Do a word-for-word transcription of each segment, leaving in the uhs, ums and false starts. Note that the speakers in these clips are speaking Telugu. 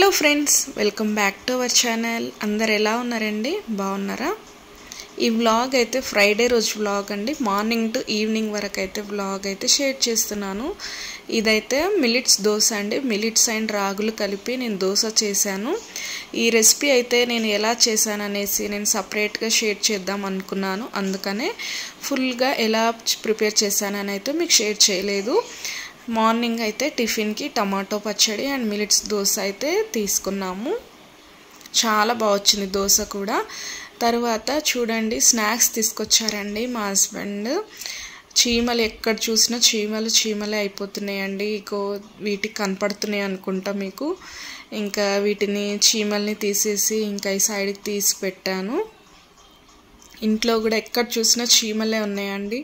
Hello friends, welcome back to our channel. అందరు ఎలా ఉన్నారండి? బాగున్నారా? ఈ వ్లాగ్ అయితే ఫ్రైడే రోజు వ్లాగ్ అండి. మార్నింగ్ టు ఈవినింగ్ వరకు అయితే వ్లాగ్ అయితే షేర్ చేస్తున్నాను. ఇదైతే మిలిట్స్ దోశ అండి. మిలిట్స్ అండ్ రాగులు కలిపి నేను దోశ చేశాను. ఈ రెసిపీ అయితే నేను ఎలా చేశాను అనేసి నేను సపరేట్గా షేర్ చేద్దాం అనుకున్నాను. అందుకనే ఫుల్గా ఎలా ప్రిపేర్ చేశానని అయితే మీకు షేర్ చేయలేదు. మార్నింగ్ అయితే టిఫిన్కి టమాటో పచ్చడి అండ్ మిలిట్స్ దోశ అయితే తీసుకున్నాము. చాలా బాగా వచ్చింది దోశ కూడా. తర్వాత చూడండి, స్నాక్స్ తీసుకొచ్చారండి మా హస్బెండ్. చీమలు ఎక్కడ చూసినా చీమలు చీమలే అయిపోతున్నాయండి. ఇగో వీటికి కనపడుతున్నాయి అనుకుంటా మీకు. ఇంకా వీటిని చీమల్ని తీసేసి ఇంకా ఈ సైడ్కి తీసి పెట్టాను. ఇంట్లో కూడా ఎక్కడ చూసినా చీమలే ఉన్నాయండి.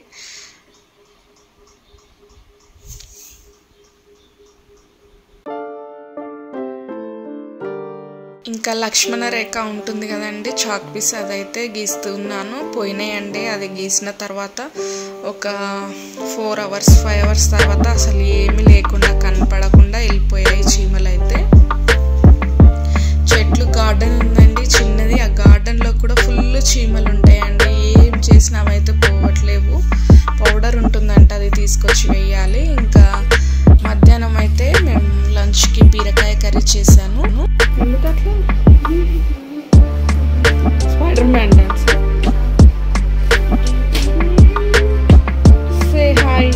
ఇంకా లక్ష్మణ రేఖ ఉంటుంది కదండి, చాక్ పీస్, అదైతే గీస్తున్నాను. పోయినాయండి. అది గీసిన తర్వాత ఒక ఫోర్ అవర్స్ ఫైవ్ అవర్స్ తర్వాత అసలు ఏమీ లేకుండా కనపడకుండా వెళ్ళిపోయాయి చీమలు అయితే. చెట్లు గార్డెన్ ఉందండి చిన్నది. ఆ గార్డెన్లో కూడా ఫుల్ చీమలు ఉంటాయండి. ఏం చేసినా అవైతే పోవట్లేవు. పౌడర్ ఉంటుందంట, అది తీసుకొచ్చి వేయాలి. ఇంకా మధ్యాహ్నం అయితే మేము లంచ్కి బీరకాయ కర్రీ చేశాను. Spider Man dance. Say hi.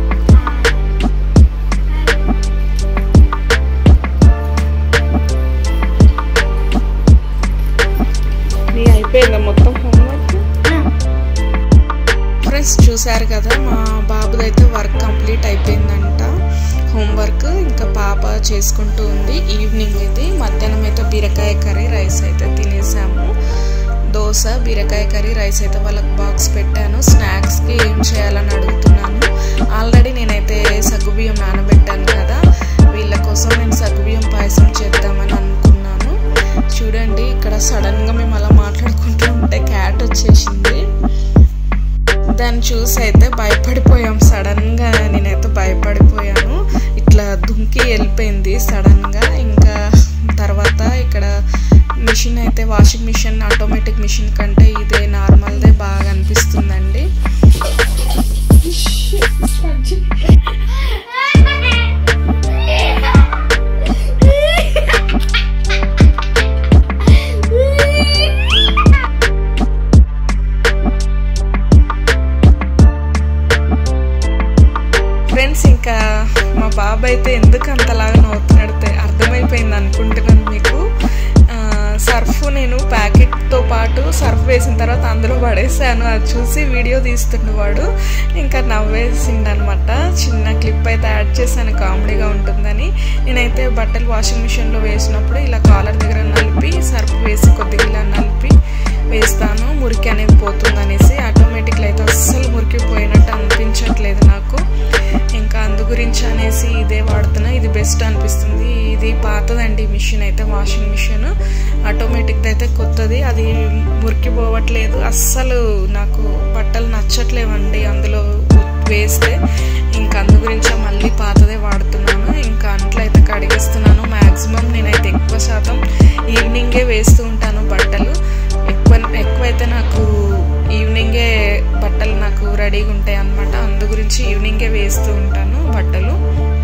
నీ అయిపోయిందా మొత్తం హోంవర్క్? ఫ్రెండ్స్ చూసారు కదా, మా బాబుదైతే వర్క్ కంప్లీట్ అయిపోయిందంట, హోంవర్క్. ఇంకా పాప చేసుకుంటూ ఉంది. ఈవినింగ్ ఇది. మధ్యాహ్నం అయితే బీరకాయ కర్రీ రైస్ అయితే తినేసాము. దోశ, బీరకాయ కర్రీ రైస్ అయితే వాళ్ళకి బాక్స్ పెట్టాను. స్నాక్స్కి ఏం చేయాలని అడుగుతున్నాను. ఆల్రెడీ నేనైతే సగ్గుబియ్యం నానబెట్టాను కదా, వీళ్ళ కోసం నేను సగ్గుబియ్యం పాయసం చేద్దామని అనుకున్నాను. చూడండి, ఇక్కడ సడన్గా మేము అలా మాట్లాడుకుంటూ ఉంటే క్యాట్ వచ్చేసింది. దాన్ని చూసి అయితే భయపడిపోయాం. సడన్గా నేనైతే భయపడిపోయాను. ఇట్లా దుంకి వెళ్ళిపోయింది సడన్గా. ఇంకా తర్వాత ఇక్కడ మిషన్ అయితే, వాషింగ్ మిషన్ ఆటోమేటిక్ మిషన్ కంటే ఇదే నార్మల్దే బాగా అనిపిస్తుందండి. ఫ్రెండ్స్, ఇంకా మా బాబు అయితే ఎందుకు అంతలాగా నవ్వుతున్నాడు అర్థమైపోయింది అనుకుంటున్నాను మీకు. సర్ఫ్ నేను ప్యాకెట్తో పాటు సర్ఫ్ వేసిన తర్వాత అందులో పడేసాను. అది చూసి వీడియో తీస్తుండేవాడు. ఇంకా నవ్వేసిండనమాట. చిన్న క్లిప్ అయితే యాడ్ చేశాను, కామెడీగా ఉంటుందని. నేనైతే బట్టలు వాషింగ్ మిషన్లో వేసినప్పుడు ఇలా కాలర్ దగ్గర నలిపి సర్ఫ్ వేసి కొద్దిగా ఇలా నలిపి వేస్తాను, మురికి అనేది పోతుంది అనేసి. ఆటోమేటిక్గా అయితే అస్సలు మురికి పోయినట్టు అనిపించట్లేదు నాకు. ఇంకా అందు గురించి అనేసి ఇదే వాడుతున్నా. ఇది బెస్ట్ అనిపిస్తుంది. ఇది పాతదండి మిషన్ అయితే, వాషింగ్ మిషన్. ఆటోమేటిక్ది అయితే కొత్తది. అది మురికి పోవట్లేదు అస్సలు. నాకు బట్టలు నచ్చట్లేవండి అందులో వేస్తే. ఇంకా అందు గురించి మళ్ళీ పాతదే వాడుతున్నాను. ఇంకా అంట్లో అయితే కడిగేస్తున్నాను. మ్యాక్సిమం నేనైతే ఎక్కువ శాతం ఈవినింగే వేస్తూ ఉంటాను బట్టలు. ఎక్కువ ఎక్కువైతే నాకు ఈవినింగే బట్టలు నాకు రెడీగా ఉంటాయి అన్నమాట. అందు గురించి ఈవినింగే వేస్తూ ఉంటాను బట్టలు.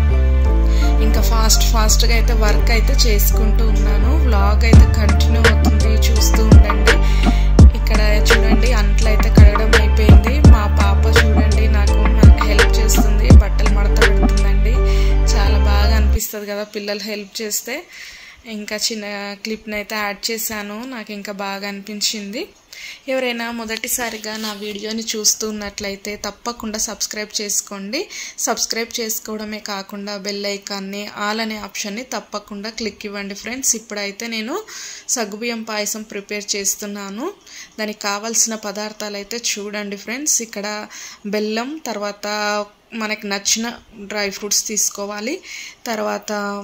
ఇంకా ఫాస్ట్ ఫాస్ట్గా అయితే వర్క్ అయితే చేసుకుంటూ ఉన్నాను. వ్లాగ్ అయితే కంటిన్యూ అవుతుంది, చూస్తూ ఉండండి. ఇక్కడ చూడండి, అంట్లు అయితే కడగడం అయిపోయింది. మా పాప చూడండి నాకు హెల్ప్ చేస్తుంది, బట్టలు మడత పెడుతుందండి. చాలా బాగా అనిపిస్తుంది కదా పిల్లలు హెల్ప్ చేస్తే. ఇంకా చిన్న క్లిప్ని అయితే యాడ్ చేశాను, నాకు ఇంకా బాగా అనిపించింది. ఎవరైనా మొదటిసారిగా నా వీడియోని చూస్తూ ఉన్నట్లయితే తప్పకుండా సబ్స్క్రైబ్ చేసుకోండి. సబ్స్క్రైబ్ చేసుకోవడమే కాకుండా బెల్ ఐకాన్ని, ఆల్ అనే ఆప్షన్ని తప్పకుండా క్లిక్ ఇవ్వండి ఫ్రెండ్స్. ఇప్పుడైతే నేను సగ్గుబియ్యం పాయసం ప్రిపేర్ చేస్తున్నాను. దానికి కావాల్సిన పదార్థాలు అయితే చూడండి ఫ్రెండ్స్. ఇక్కడ బెల్లం, తర్వాత మనకి నచ్చిన డ్రై ఫ్రూట్స్ తీసుకోవాలి. తర్వాత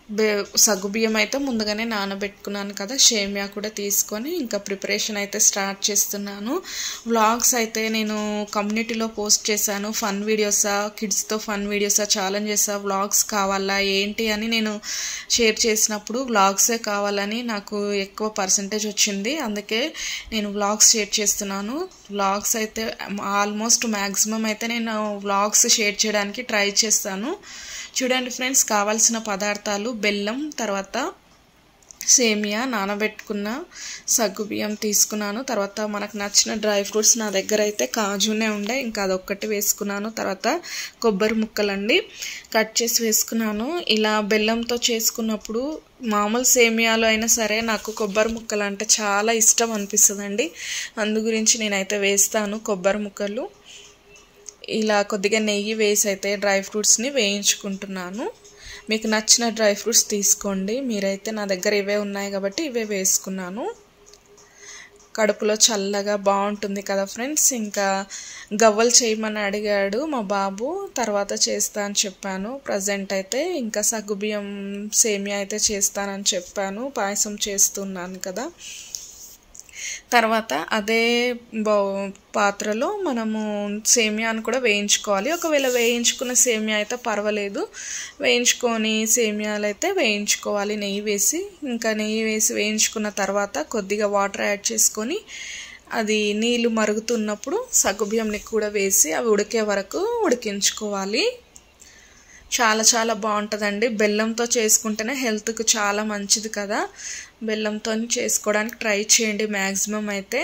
బే సగ్గుబియ్యం అయితే ముందుగానే నానబెట్టుకున్నాను కదా, సేమియా కూడా తీసుకొని ఇంకా ప్రిపరేషన్ అయితే స్టార్ట్ చేస్తున్నాను. వ్లాగ్స్ అయితే నేను కమ్యూనిటీలో పోస్ట్ చేశాను. ఫన్ వీడియోసా, కిడ్స్తో ఫన్ వీడియోసా, ఛాలెంజెసా, వ్లాగ్స్ కావాలా ఏంటి అని నేను షేర్ చేసినప్పుడు వ్లాగ్సే కావాలని నాకు ఎక్కువ పర్సంటేజ్ వచ్చింది. అందుకే నేను వ్లాగ్స్ షేర్ చేస్తున్నాను. వ్లాగ్స్ అయితే ఆల్మోస్ట్ మ్యాక్సిమం అయితే నేను వ్లాగ్స్ షేర్ చేయడానికి ట్రై చేస్తాను. చూడండి ఫ్రెండ్స్, కావాల్సిన పదార్థాలు బెల్లం, తర్వాత సేమియా, నానబెట్టుకున్న సగ్గుబియ్యం తీసుకున్నాను. తర్వాత మనకు నచ్చిన డ్రై ఫ్రూట్స్ నా దగ్గర అయితే కాజునే ఉండే, ఇంకా అదొక్కటి వేసుకున్నాను. తర్వాత కొబ్బరి ముక్కలండి కట్ చేసి వేసుకున్నాను. ఇలా బెల్లంతో చేసుకున్నప్పుడు మామూలు సేమియాలో అయినా సరే నాకు కొబ్బరి ముక్కలు అంటే చాలా ఇష్టం అనిపిస్తుందండి. అందు గురించి నేనైతే వేస్తాను కొబ్బరి ముక్కలు. ఇలా కొద్దిగా నెయ్యి వేసి అయితే డ్రై ఫ్రూట్స్ని వేయించుకుంటున్నాను. మీకు నచ్చిన డ్రై ఫ్రూట్స్ తీసుకోండి. మీరైతే నా దగ్గర ఇవే ఉన్నాయి కాబట్టి ఇవే వేసుకున్నాను. కడుపులో చల్లగా బాగుంటుంది కదా ఫ్రెండ్స్. ఇంకా గవ్వలు చేయమని అడిగాడు మా బాబు, తర్వాత చేస్తా అని చెప్పాను. ప్రజెంట్ అయితే ఇంకా సగ్గుబియ్యం సేమియా అయితే చేస్తానని చెప్పాను. పాయసం చేస్తున్నాను కదా. తర్వాత అదే పాత్రలో మనము సేమియాను కూడా వేయించుకోవాలి. ఒకవేళ వేయించుకున్న సేమియా అయితే పర్వాలేదు, వేయించుకొని సేమియాలు అయితే వేయించుకోవాలి నెయ్యి వేసి. ఇంకా నెయ్యి వేసి వేయించుకున్న తర్వాత కొద్దిగా వాటర్ యాడ్ చేసుకొని అది నీళ్ళు మరుగుతున్నప్పుడు సగ్గుబియ్యంని కూడా వేసి అవి ఉడికే వరకు ఉడికించుకోవాలి. చాలా చాలా బాగుంటుందండి. బెల్లంతో చేసుకుంటేనే హెల్త్కి చాలా మంచిది కదా. బెల్లంతో చేసుకోవడానికి ట్రై చేయండి. మ్యాక్సిమం అయితే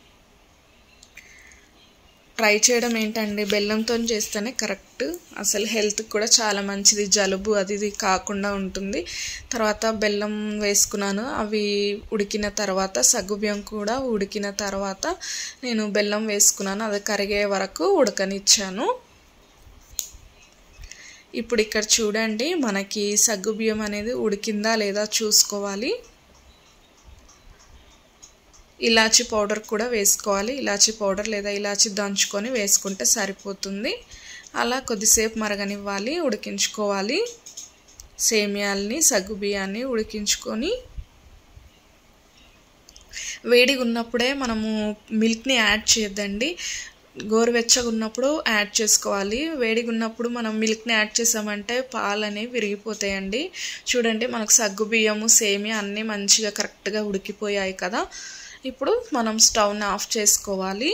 ట్రై చేయడం ఏంటండి, బెల్లంతో చేస్తేనే కరెక్ట్. అసలు హెల్త్కి కూడా చాలా మంచిది, జలుబు అది ఇది కాకుండా ఉంటుంది. తర్వాత బెల్లం వేసుకున్నాను. అవి ఉడికిన తర్వాత సగ్గుబియ్యం కూడా ఉడికిన తర్వాత నేను బెల్లం వేసుకున్నాను. అది కరిగే వరకు ఉడకనిచ్చాను. ఇప్పుడు ఇక్కడ చూడండి, మనకి సగ్గుబియ్యం అనేది ఉడికిందా లేదా చూసుకోవాలి. ఇలాచీ పౌడర్ కూడా వేసుకోవాలి. ఇలాచీ పౌడర్ లేదా ఇలాచీ దంచుకొని వేసుకుంటే సరిపోతుంది. అలా కొద్దిసేపు మరగనివ్వాలి, ఉడికించుకోవాలి. సేమియాల్ని సగ్గుబియ్యాన్ని ఉడికించుకొని వేడిగా ఉన్నప్పుడే మనము మిల్క్ని యాడ్ చేయొద్దండి. గోరువెచ్చగా ఉన్నప్పుడు యాడ్ చేసుకోవాలి. వేడిగా ఉన్నప్పుడు మనం మిల్క్ని యాడ్ చేసామంటే పాలు అనేవి విరిగిపోతాయండి. చూడండి, మనకు సగ్గుబియ్యము సేమియా అన్నీ మంచిగా కరెక్ట్గా ఉడికిపోయాయి కదా. ఇప్పుడు మనం స్టవ్ని ఆఫ్ చేసుకోవాలి.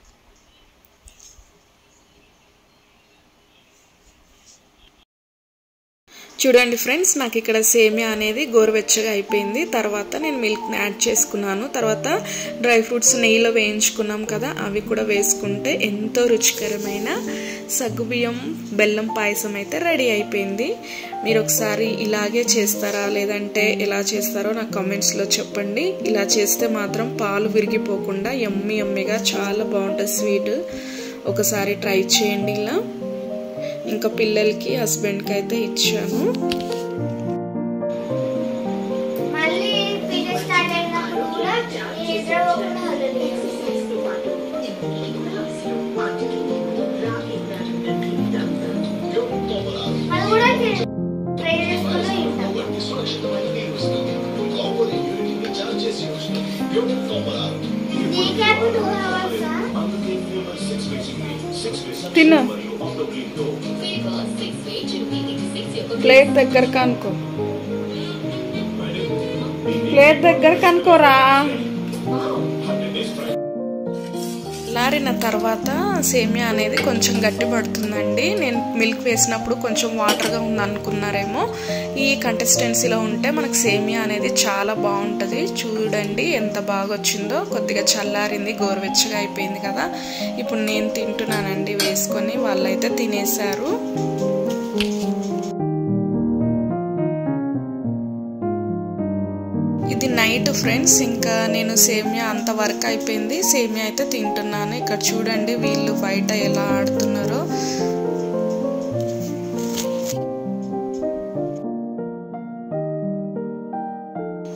చూడండి ఫ్రెండ్స్, నాకు ఇక్కడ సేమియా అనేది గోరువెచ్చగా అయిపోయింది. తర్వాత నేను మిల్క్ని యాడ్ చేసుకున్నాను. తర్వాత డ్రై ఫ్రూట్స్ నెయ్యిలో వేయించుకున్నాం కదా, అవి కూడా వేసుకుంటే ఎంతో రుచికరమైన సగ్గుబియ్యం బెల్లం పాయసం అయితే రెడీ అయిపోయింది. మీరు ఒకసారి ఇలాగే చేస్తారా లేదంటే ఎలా చేస్తారో నాకు కామెంట్స్లో చెప్పండి. ఇలా చేస్తే మాత్రం పాలు విరిగిపోకుండా యమ్మీ యమ్మీగా చాలా బాగుంటుంది స్వీట్. ఒకసారి ట్రై చేయండి ఇలా. ఇంకా పిల్లలకి హస్బెండ్కి అయితే ఇచ్చాను. తిన్నా ప్లేట్ దగ్గర కనుకో, ప్లేట్ దగ్గర కనుకోరా. లారిన తర్వాత సేమియా అనేది కొంచెం గట్టి పడుతుందండి. నేను మిల్క్ వేసినప్పుడు కొంచెం వాటర్గా ఉంది అనుకున్నారేమో. ఈ కన్సిస్టెన్సీలో ఉంటే మనకు సేమియా అనేది చాలా బాగుంటుంది. చూడండి ఎంత బాగా వచ్చిందో. కొద్దిగా చల్లారింది, గోరువెచ్చగా అయిపోయింది కదా. ఇప్పుడు నేను తింటున్నానండి వేసుకొని, వాళ్ళైతే తినేశారు. ఇది నైట్ ఫ్రెండ్స్. ఇంకా నేను సేమియా అంత వర్క్ అయిపోయింది, సేమియా అయితే తింటున్నాను. ఇక్కడ చూడండి వీళ్ళు బయట ఎలా ఆడుతున్నారో.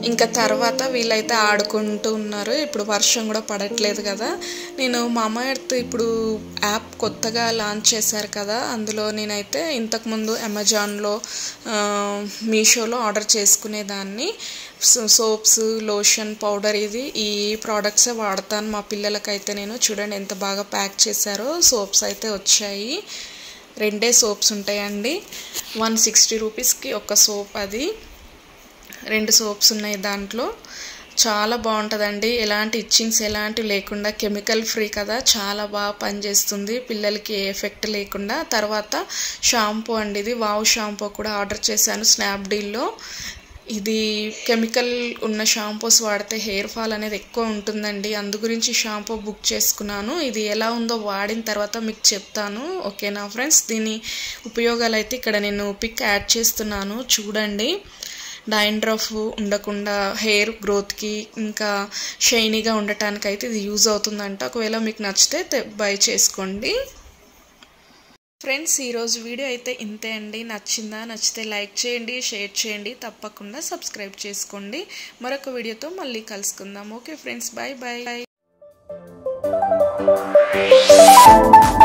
ఇంకా తర్వాత వీళ్ళైతే ఆడుకుంటూ ఉన్నారు. ఇప్పుడు వర్షం కూడా పడట్లేదు కదా. నేను మామా ఎర్త్ ఇప్పుడు యాప్ కొత్తగా లాంచ్ చేశారు కదా, అందులో నేనైతే ఇంతకుముందు అమెజాన్లో మీషోలో ఆర్డర్ చేసుకునేదాన్ని. సోప్స్, లోషన్, పౌడర్ ఇది ఈ ప్రోడక్ట్సే వాడతాను మా పిల్లలకైతే. నేను చూడండి ఎంత బాగా ప్యాక్ చేశారో. సోప్స్ అయితే వచ్చాయి, రెండే సోప్స్ ఉంటాయండి. వన్ సిక్స్టీ రూపీస్కి ఒక సోప్, అది రెండు సోప్స్ ఉన్నాయి దాంట్లో. చాలా బాగుంటుందండి, ఎలాంటి ఇచ్చింగ్స్ ఎలాంటివి లేకుండా, కెమికల్ ఫ్రీ కదా, చాలా బాగా పనిచేస్తుంది పిల్లలకి, ఏ ఎఫెక్ట్ లేకుండా. తర్వాత షాంపూ అండి, ఇది వావ్ షాంపూ కూడా ఆర్డర్ చేశాను స్నాప్డీల్లో. ఇది కెమికల్ ఉన్న షాంపూస్ వాడితే హెయిర్ ఫాల్ అనేది ఎక్కువ ఉంటుందండి, అందు గురించి షాంపూ బుక్ చేసుకున్నాను. ఇది ఎలా ఉందో వాడిన తర్వాత మీకు చెప్తాను, ఓకేనా ఫ్రెండ్స్. దీని ఉపయోగాలు అయితే ఇక్కడ నేను పిక్ యాడ్ చేస్తున్నాను చూడండి. డాండ్రఫ్ ఉండకుండా హెయిర్ గ్రోత్కి, ఇంకా షైనీగా ఉండటానికి అయితే ఇది యూజ్ అవుతుందంట. ఒకవేళ మీకు నచ్చితే బై చేసుకోండి ఫ్రెండ్స్. ఈరోజు వీడియో అయితే ఇంతే అండి. నచ్చిందా? నచ్చితే లైక్ చేయండి, షేర్ చేయండి, తప్పకుండా సబ్స్క్రైబ్ చేసుకోండి. మరొక వీడియోతో మళ్ళీ కలుసుకుందాం. Okay friends, bye bye.